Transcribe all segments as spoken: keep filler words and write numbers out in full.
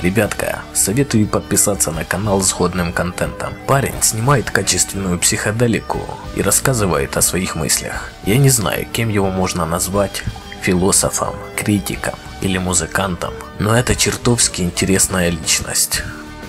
Ребятка, советую подписаться на канал с годным контентом. Парень снимает качественную психоделику и рассказывает о своих мыслях. Я не знаю, кем его можно назвать, философом, критиком или музыкантом, но это чертовски интересная личность.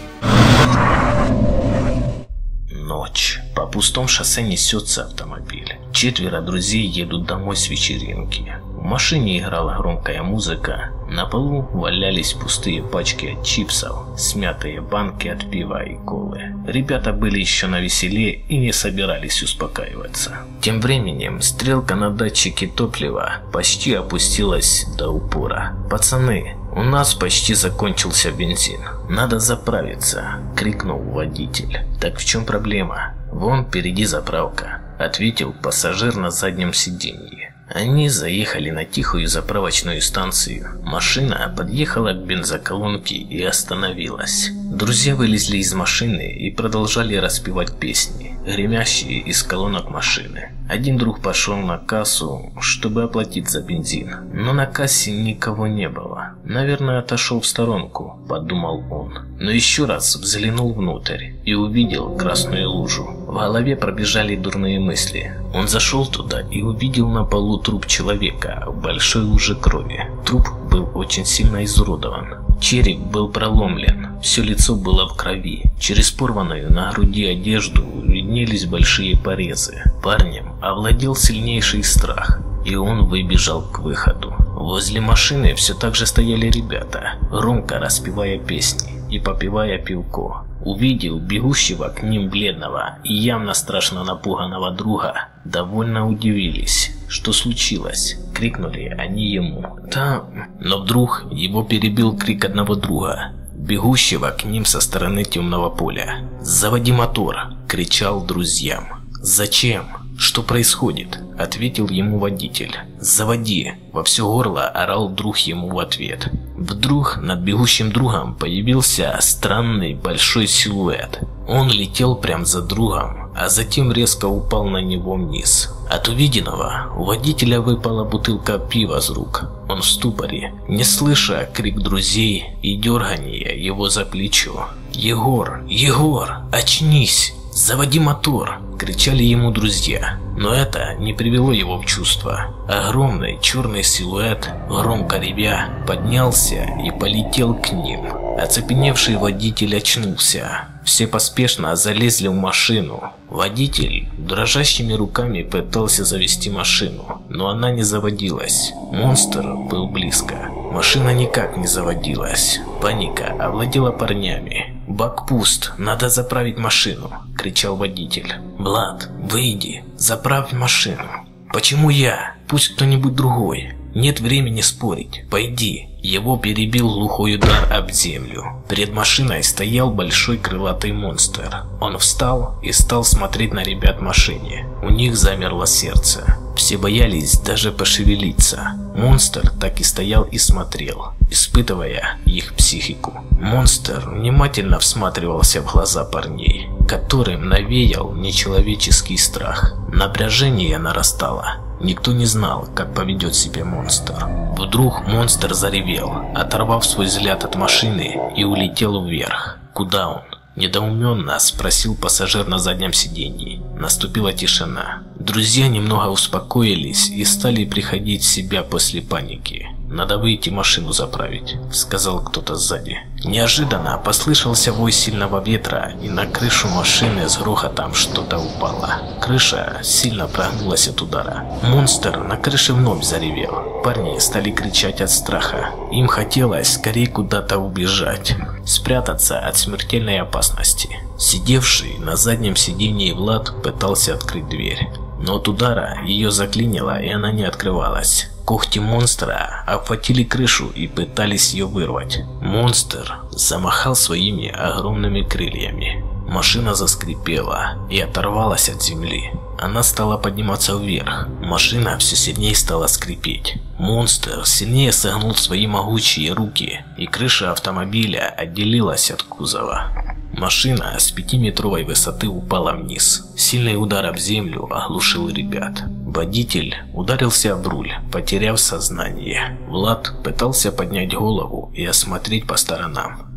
Ночь. По пустому шоссе несется автомобиль. Четверо друзей едут домой с вечеринки. В машине играла громкая музыка. На полу валялись пустые пачки от чипсов, смятые банки от пива и колы. Ребята были еще навеселе и не собирались успокаиваться. Тем временем стрелка на датчике топлива почти опустилась до упора. «Пацаны, у нас почти закончился бензин. Надо заправиться», — крикнул водитель. «Так в чем проблема? Вон впереди заправка», — ответил пассажир на заднем сиденье. Они заехали на тихую заправочную станцию. Машина подъехала к бензоколонке и остановилась. Друзья вылезли из машины и продолжали распевать песни, гремящие из колонок машины. Один друг пошел на кассу, чтобы оплатить за бензин, но на кассе никого не было. «Наверное, отошел в сторонку», – подумал он. Но еще раз взглянул внутрь и увидел красную лужу. В голове пробежали дурные мысли. Он зашел туда и увидел на полу труп человека в большой луже крови. Труп был очень сильно изуродован. Череп был проломлен, все лицо было в крови. Через порванную на груди одежду виднелись большие порезы. Парнем овладел сильнейший страх, и он выбежал к выходу. Возле машины все так же стояли ребята, громко распевая песни и попивая пивко. Увидел бегущего к ним бледного и явно страшно напуганного друга, довольно удивились. «Что случилось?» – крикнули они ему. «Да...» Но вдруг его перебил крик одного друга, бегущего к ним со стороны темного поля. «Заводи мотор!» – кричал друзьям. «Зачем? Что происходит?» – ответил ему водитель. «Заводи!» – во все горло орал друг ему в ответ. Вдруг над бегущим другом появился странный большой силуэт. Он летел прямо за другом, а затем резко упал на него вниз. От увиденного у водителя выпала бутылка пива с рук. Он в ступоре, не слыша крик друзей и дергания его за плечо. «Егор! Егор! Очнись! Заводи мотор!» – кричали ему друзья. Но это не привело его в чувство. Огромный черный силуэт, громко ревя, поднялся и полетел к ним. Оцепеневший водитель очнулся. Все поспешно залезли в машину. Водитель дрожащими руками пытался завести машину, но она не заводилась. Монстр был близко. Машина никак не заводилась. Паника овладела парнями. «Бак пуст, надо заправить машину!» – кричал водитель. «Влад, выйди, заправь машину!» «Почему я? Пусть кто-нибудь другой!» «Нет времени спорить, пойди!» Его перебил глухой удар об землю. Перед машиной стоял большой крылатый монстр. Он встал и стал смотреть на ребят в машине. У них замерло сердце. Все боялись даже пошевелиться. Монстр так и стоял и смотрел, испытывая их психику. Монстр внимательно всматривался в глаза парней, которым навеял нечеловеческий страх. Напряжение нарастало. Никто не знал, как поведет себя монстр. Вдруг монстр заревел, оторвав свой взгляд от машины, и улетел вверх. «Куда он?» – недоуменно спросил пассажир на заднем сиденье. Наступила тишина. Друзья немного успокоились и стали приходить в себя после паники. «Надо выйти машину заправить», – сказал кто-то сзади. Неожиданно послышался вой сильного ветра, и на крышу машины с грохотом что-то упало. Крыша сильно прогнулась от удара. Монстр на крыше вновь заревел. Парни стали кричать от страха. Им хотелось скорее куда-то убежать, спрятаться от смертельной опасности. Сидевший на заднем сиденье Влад пытался открыть дверь, но от удара ее заклинило, и она не открывалась. Когти монстра обхватили крышу и пытались ее вырвать. Монстр замахал своими огромными крыльями. Машина заскрипела и оторвалась от земли. Она стала подниматься вверх. Машина все сильнее стала скрипеть. Монстр сильнее согнул свои могучие руки, и крыша автомобиля отделилась от кузова. Машина с пятиметровой высоты упала вниз. Сильный удар об землю оглушил ребят. Водитель ударился об руль, потеряв сознание. Влад пытался поднять голову и осмотреть по сторонам.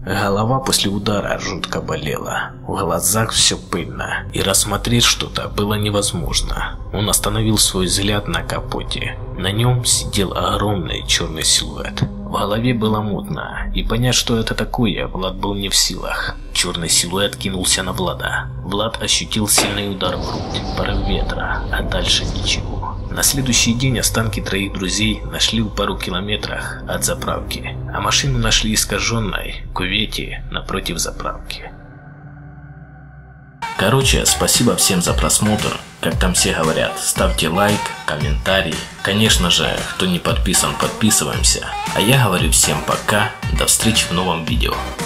Голова после удара жутко болела, в глазах все пыльно, и рассмотреть что-то было невозможно. Он остановил свой взгляд на капоте. На нем сидел огромный черный силуэт. В голове было мутно, и понять, что это такое, Влад был не в силах. Черный силуэт кинулся на Влада. Влад ощутил сильный удар в грудь, порыв ветра, а дальше ничего. На следующий день останки троих друзей нашли в пару километрах от заправки, а машину нашли искаженной в кювете напротив заправки. Короче, спасибо всем за просмотр. Как там все говорят, ставьте лайк, комментарий. Конечно же, кто не подписан, подписываемся. А я говорю всем пока, до встречи в новом видео.